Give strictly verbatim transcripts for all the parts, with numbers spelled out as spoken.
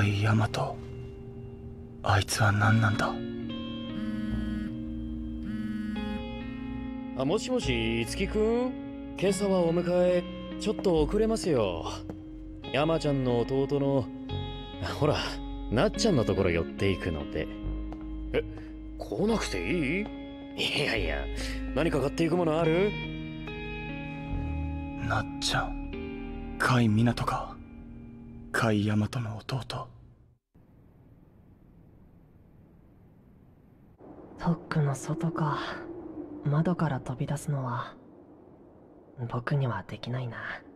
甲斐大和、あいつは何なんだ。 あ、もしもし、樹くん。今朝はお迎え、ちょっと遅れますよ。山ちゃんの弟の、ほら、なっちゃんのところ寄っていくので。え、来なくていい？いやいや、何か買っていくものある？ なっちゃん、甲斐湊か。甲斐大和の弟。 特区の外か。窓から飛び出すのは僕にはできないな。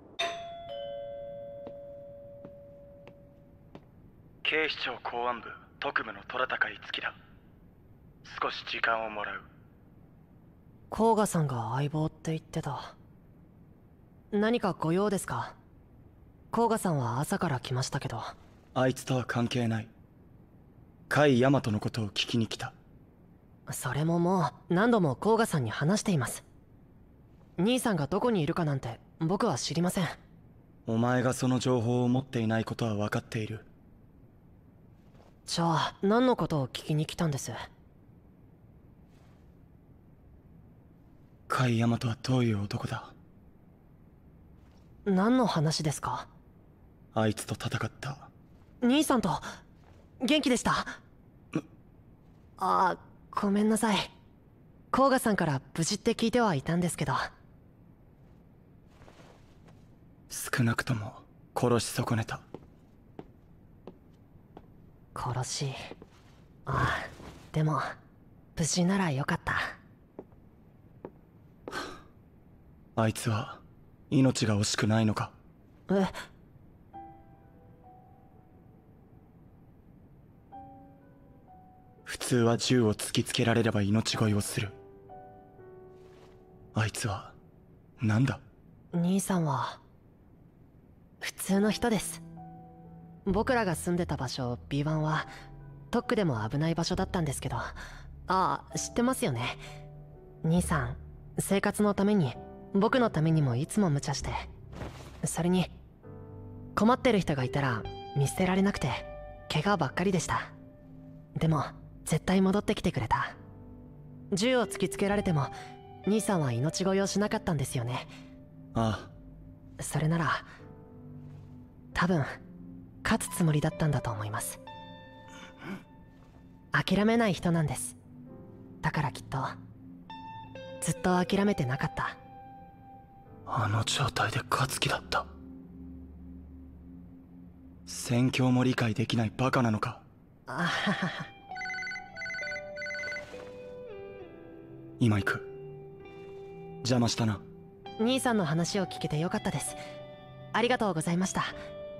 警視庁公安部特務の虎高樹だ。少し時間をもらう。 甲賀さんが相棒って言ってた。何かご用ですか？甲賀さんは朝から来ましたけど。 あいつとは関係ない。甲斐大和のことを聞きに来た。 それももう何度も甲賀さんに話しています。兄さんがどこにいるかなんて僕は知りません。 お前がその情報を持っていないことは分かっている。 じゃあ何のことを聞きに来たんです？ 甲斐大和はどういう男だ？ 何の話ですか？ あいつと戦った。 兄さんと元気でした？ああ、ごめんなさい。甲賀さんから無事って聞いてはいたんですけど。 少なくとも殺し損ねた。 殺し、ああ、でも無事ならよかった。 あいつは命が惜しくないのか？ え？ 普通は銃を突きつけられれば命乞いをする。あいつは何だ？ 兄さんは普通の人です。僕らが住んでた場所 ビーワン は特区でも危ない場所だったんですけど。ああ、知ってますよね。兄さん生活のために僕のためにもいつも無茶して、それに困ってる人がいたら見捨てられなくて怪我ばっかりでした。でも絶対戻ってきてくれた。銃を突きつけられても兄さんは命乞いをしなかったんですよね。 ああ。それなら多分勝つつもりだったんだと思います。諦めない人なんです。だからきっとずっと諦めてなかった。 あの状態で勝つ気だった。戦況も理解できないバカなのか？ あははは。 今行く。邪魔したな。 兄さんの話を聞けてよかったです。ありがとうございました。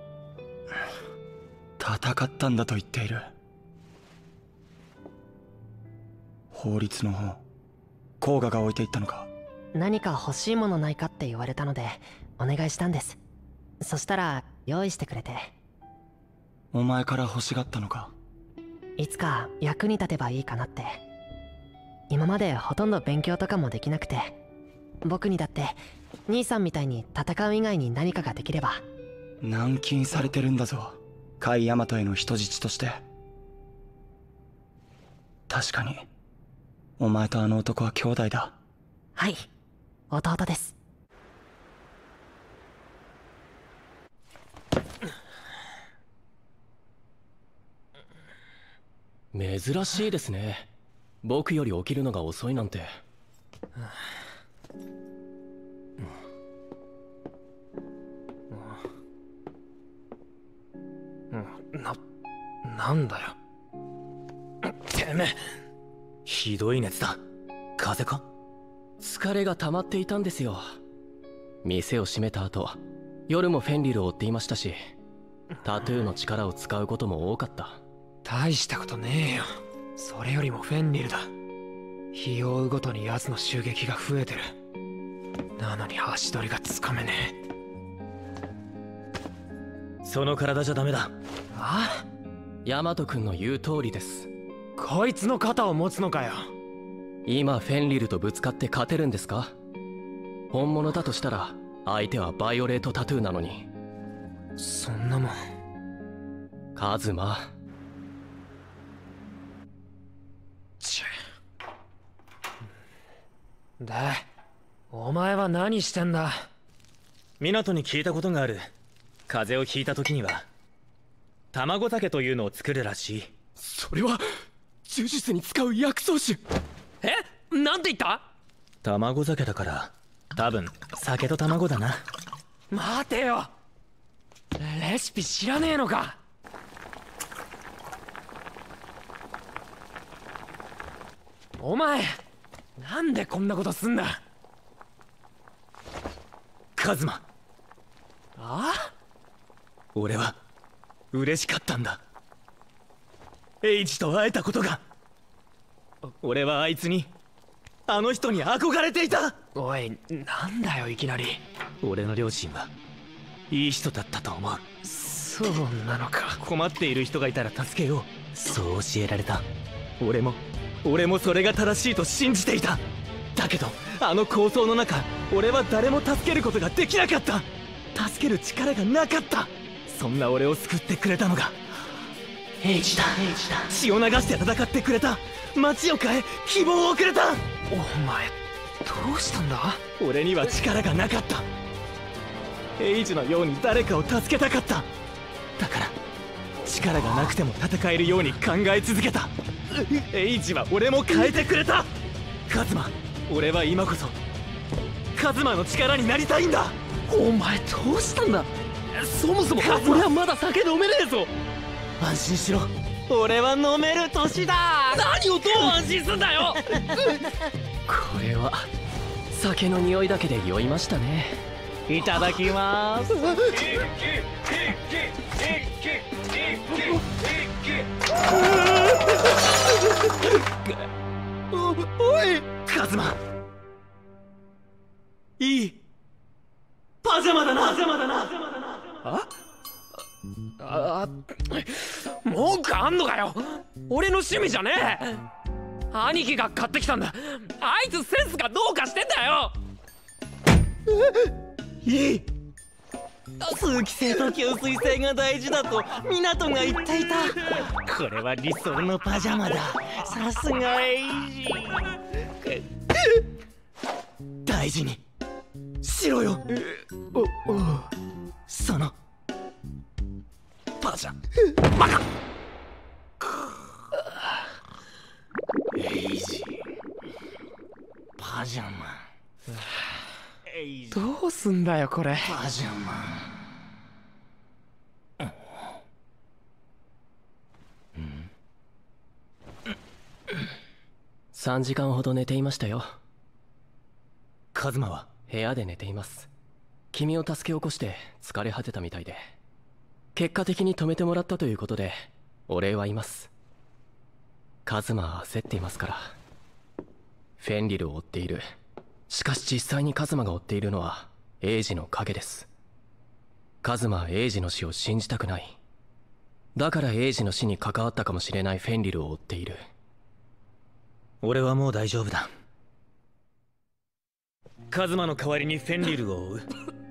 戦ったんだと言っている。法律の本、甲賀が置いていったのか？ 何か欲しいものないかって言われたのでお願いしたんです。そしたら用意してくれて。 お前から欲しがったのか？ いつか役に立てばいいかなって。今までほとんど勉強とかもできなくて、僕にだって兄さんみたいに戦う以外に何かができれば。 軟禁されてるんだぞ、甲斐大和への人質として。確かにお前とあの男は兄弟だ。 はい、弟です。 珍しいですね。僕より起きるのが遅いなんて。 な、なんだよ。てめえ、ひどい熱だ。風邪か？ 疲れが溜まっていたんですよ。店を閉めた後、夜もフェンリルを追っていましたし、タトゥーの力を使うことも多かった。 大したことねえよ。それよりもフェンリルだ。日を追うごとに奴の襲撃が増えてる。なのに足取りがつかめねえ。その体じゃダメだ。あ？ ヤマト君の言う通りです。 こいつの肩を持つのかよ。 今フェンリルとぶつかって勝てるんですか？本物だとしたら相手はバイオレートタトゥーなのに。 そんなもんカズマ。 ちゅで、お前は何してんだ？ 港に聞いたことがある。風邪をひいた時には卵酒というのを作るらしい。 それは呪術に使う薬草酒。 え、なんて言った？ 卵酒だから多分酒と卵だな。 待てよ、レシピ知らねえのか？お前なんでこんなことすんだ？ カズマ、 あ？ 俺は嬉しかったんだ。エイジと会えたことが。俺はあいつに、あの人に憧れていた。 おい、なんだよいきなり。 俺の両親はいい人だったと思う。 そうなのか。 困っている人がいたら助けよう、そう教えられた。俺も俺もそれが正しいと信じていた。だけどあの抗争の中、俺は誰も助けることができなかった。助ける力がなかった。そんな俺を救ってくれたのがエイジだ。血を流して戦ってくれた。街を変え希望をくれた。 お前どうしたんだ？ 俺には力がなかった。エイジのように誰かを助けたかった。だから力がなくても戦えるように考え続けた。エイジは俺も変えてくれた。カズマ、俺は今こそカズマの力になりたいんだ。 お前どうしたんだ？そもそも俺はまだ酒飲めねえぞ。 安心しろ、俺は飲める年だ。 何をどう安心すんだよ。これは酒の匂いだけで酔いましたね。いただきます。 おいカズマ、いいパジャマだな。パジャマだな。 ああ、文句あんのかよ。俺の趣味じゃねえ。兄貴が買ってきたんだ。あいつセンスがどうかしてんだよ。 いい、通気性と吸水性が大事だと港が言っていた。これは理想のパジャマだ。さすがエイジ。大事にしろよ。そのパジャマカ。エイジパジャマ。エイジどうすんだよこれ。 パジャマ。 さんじかんほど寝ていましたよ。 カズマは部屋で寝ています。君を助け起こして疲れ果てたみたいで、結果的に止めてもらったということでお礼は言います。カズマは焦っていますから。フェンリルを追っている。しかし実際にカズマが追っているのはエイジの影です。カズマはエイジの死を信じたくない。だからエイジの死に関わったかもしれないフェンリルを追っている。 俺はもう大丈夫だ。カズマの代わりにフェンリルを追う。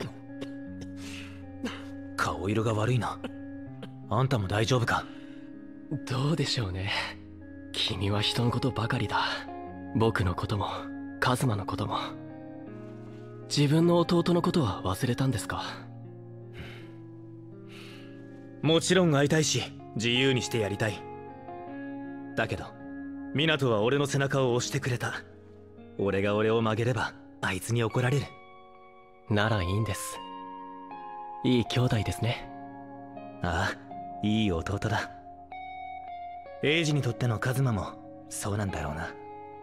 顔色が悪いな。あんたも大丈夫か？ どうでしょうね。君は人のことばかりだ。僕のこともカズマのことも。自分の弟のことは忘れたんですか？ もちろん会いたいし自由にしてやりたい。だけど湊は俺の背中を押してくれた。俺が俺を曲げればあいつに怒られる。 ならいいんです。いい兄弟ですね。 ああ、いい弟だ。エイジにとってのカズマもそうなんだろうな。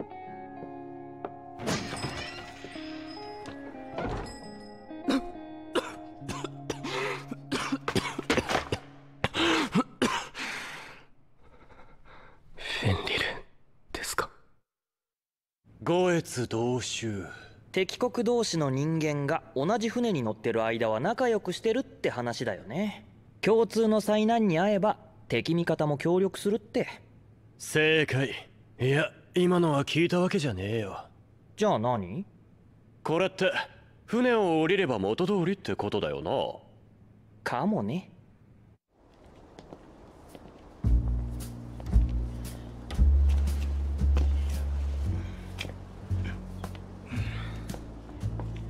フェンリルですか？ 五越同州。敵国同士の人間が同じ船に乗ってる間は仲良くしてるって話だよね。共通の災難に遭えば敵味方も協力するって。 正解。いや、今のは聞いたわけじゃねえよ。 じゃあ何？ これって船を降りれば元通りってことだよな。 かもね。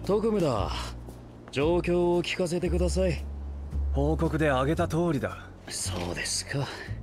特務だ。状況を聞かせてください。 報告で挙げた通りだ。 そうですか。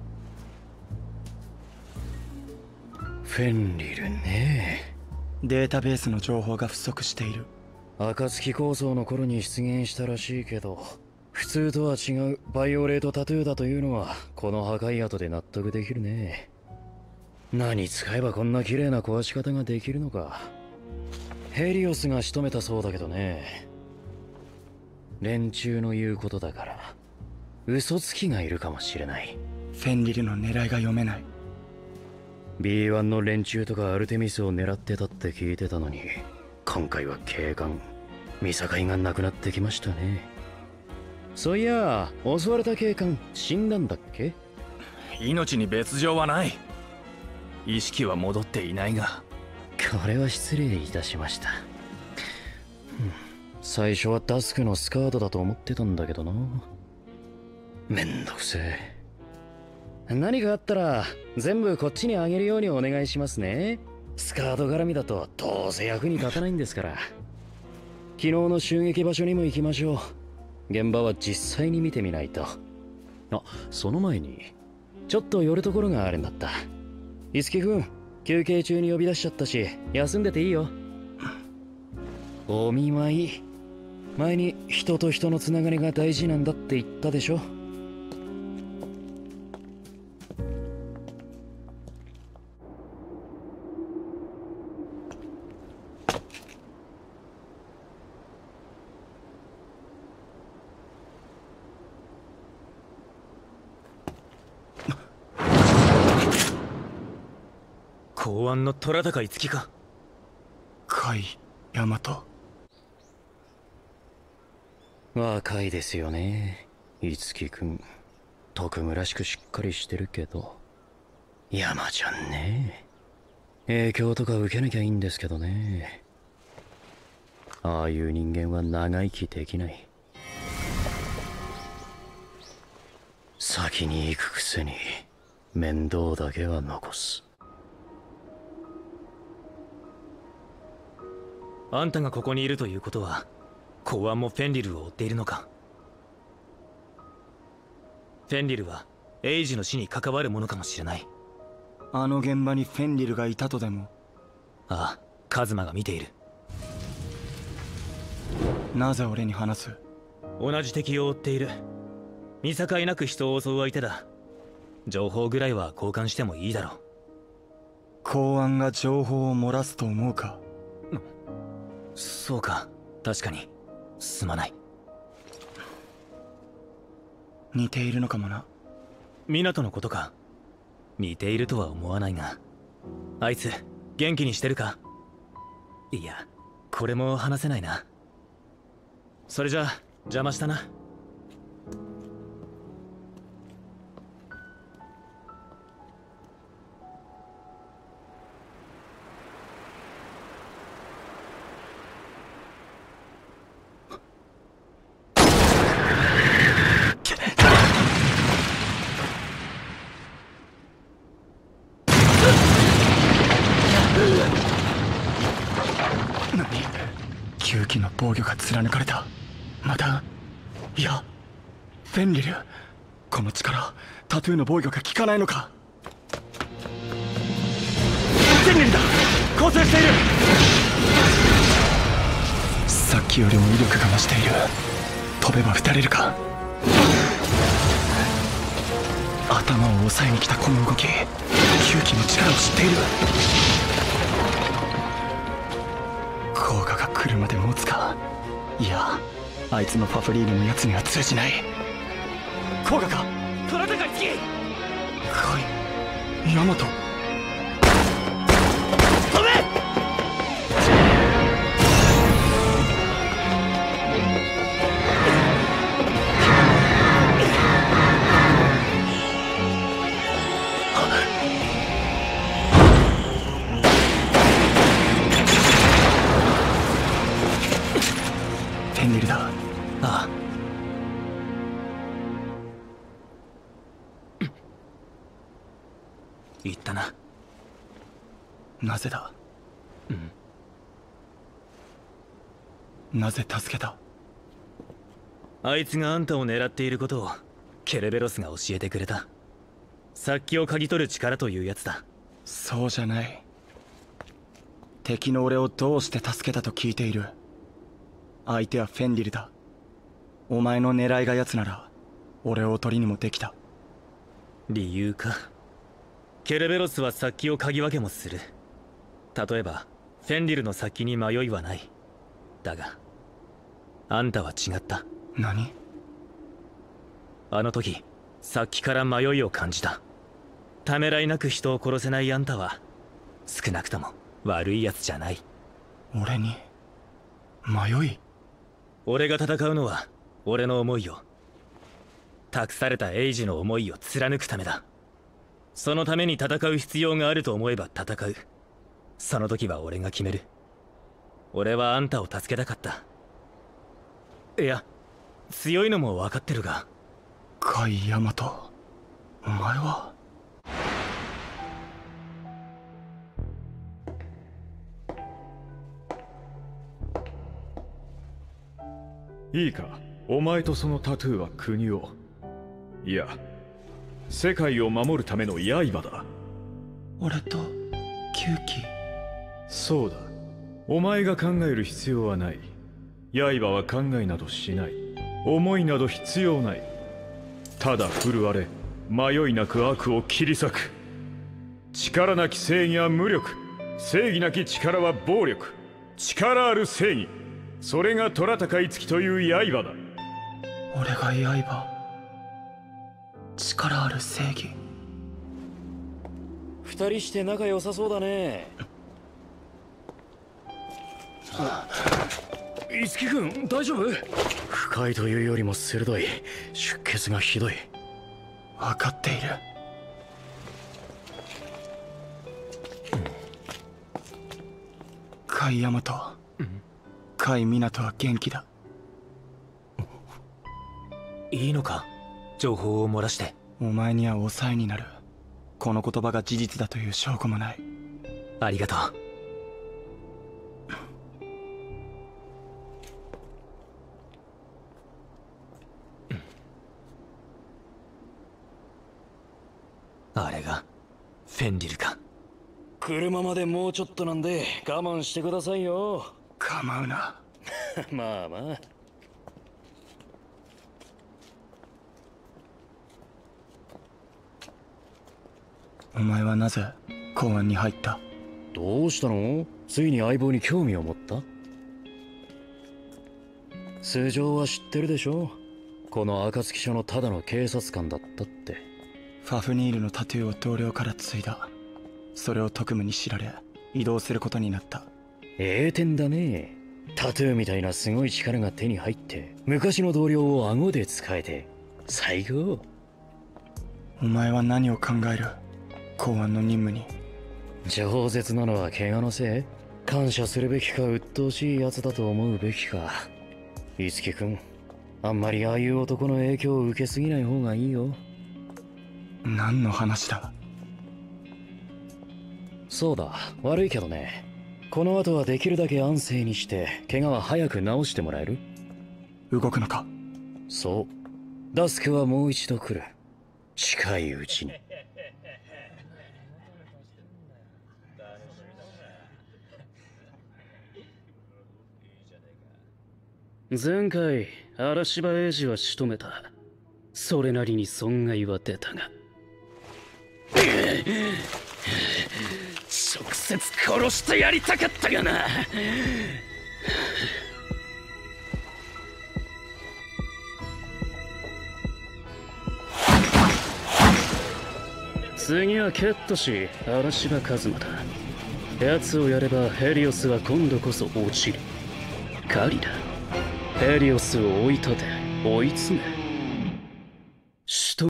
フェンリルね。 データベースの情報が不足している。 暁構想の頃に出現したらしいけど、普通とは違うバイオレートタトゥーだというのはこの破壊跡で納得できるね。何使えばこんな綺麗な壊し方ができるのか。ヘリオスが仕留めたそうだけどね。連中の言うことだから嘘つきがいるかもしれない。 フェンリルの狙いが読めない。 ビーワン の連中とかアルテミスを狙ってたって聞いてたのに、今回は警官見境がなくなってきましたね。そういや襲われた警官死んだんだっけ？ 命に別状はない。意識は戻っていないが。 これは失礼いたしました。最初はダスクのスカートだと思ってたんだけどな。めんどくせえ。何かあったら全部こっちにあげるようにお願いしますね。スカート絡みだとどうせ役に立たないんですから。昨日の襲撃場所にも行きましょう。現場は実際に見てみないと。あ、その前にちょっと寄るところがあるんだった。伊助君、休憩中に呼び出しちゃったし休んでていいよ。お見舞い。前に人と人のつながりが大事なんだって言ったでしょ。 公安の虎高樹か。 甲斐大和。 若いですよね、樹君。特務らしくしっかりしてるけど。山ちゃんね。影響とか受けなきゃいいんですけどね。ああいう人間は長生きできない。先に行くくせに面倒だけは残す。 あんたがここにいるということは公安もフェンリルを追っているのか。フェンリルはエイジの死に関わるものかもしれない。 あの現場にフェンリルがいたとでも。 ああ、カズマが見ている。 なぜ俺に話す？ 同じ敵を追っている。見境なく人を襲う相手だ。情報ぐらいは交換してもいいだろう。 公安が情報を漏らすと思うか？ そうか、確かにすまない。 似ているのかもな。 湊のことか。似ているとは思わないが、あいつ元気にしてるか？いや、これも話せないな。それじゃあ邪魔したな。 吸気の防御が貫かれた。また、いやフェンリル、この力タトゥーの防御が効かないのか。フェンリルだ、構成している。さっきよりも威力が増している。飛べば撃たれるか。頭を押さえに来たこの動き、吸気の力を知っている。効果が来るまで持つか。いや、あいつのファフリーヌのやつには通じない。効果か。 虎高樹。 甲斐大和。飛べ。フェンリルだ。 ああ。言ったな。 なぜだ。 うん。 なぜ助けた？ あいつがあんたを狙っていることをケルベロスが教えてくれた。殺気を嗅ぎ取る力というやつだ。 そうじゃない。敵の俺をどうして助けたと聞いている。相手はフェンリルだ。お前の狙いが奴なら俺を取りにもできた。 理由か。ケルベロスは殺気を嗅ぎ分けもする。例えばフェンリルの殺気に迷いはない。だがあんたは違った。 何？ あの時殺気から迷いを感じた。ためらいなく人を殺せないあんたは少なくとも悪いやつじゃない。 俺に迷い？ 俺が戦うのは俺の思いを、託されたエイジの思いを貫くためだ。そのために戦う必要があると思えば戦う。その時は俺が決める。俺はあんたを助けたかった。いや、強いのも分かってるが。 甲斐大和、お前は。 いいか、お前とそのタトゥーは国を、いや世界を守るための刃だ。 俺と吸気。 そうだ、お前が考える必要はない。刃は考えなどしない。思いなど必要ない。ただ震われ迷いなく悪を切り裂く。力なき正義は無力、正義なき力は暴力。力ある正義、それが虎高樹という刃だ。 俺が刃、力ある正義。 二人して仲良さそうだね。 樹君大丈夫？ 深いというよりも鋭い。出血がひどい。 分かっている。甲斐大和、甲斐湊は元気だ。 いいのか、情報を漏らして。 お前には抑えになる。この言葉が事実だという証拠もない。 ありがとう。あれがフェンリルか。 車までもうちょっとなんで我慢してくださいよ。 構うな。 まあまあ。 お前はなぜ公安に入った？ どうしたの？ついに相棒に興味を持った？素性は知ってるでしょ。この暁署のただの警察官だったって。 ファフニールのタトゥーを同僚から継いだ。それを特務に知られ移動することになった。 ええ点だね。タトゥーみたいなすごい力が手に入って昔の同僚を顎で使えて最高。 お前は何を考える？公安の任務に。 饒舌なのは怪我のせい？感謝するべきか鬱陶しいやつだと思うべきか。樹君、あんまりああいう男の影響を受けすぎない方がいいよ。 何の話だ？ そうだ、悪いけどね。この後はできるだけ安静にして怪我は早く治してもらえる？ 動くのか？ そう、ダスクはもう一度来る。近いうちに。 前回嵐場英二は仕留めた。それなりに損害は出たが直接殺してやりたかったがな。次はケットし嵐場一馬だ。奴をやればヘリオスは今度こそ落ちる。狩りだ。ヘリオスを追い立て追い詰め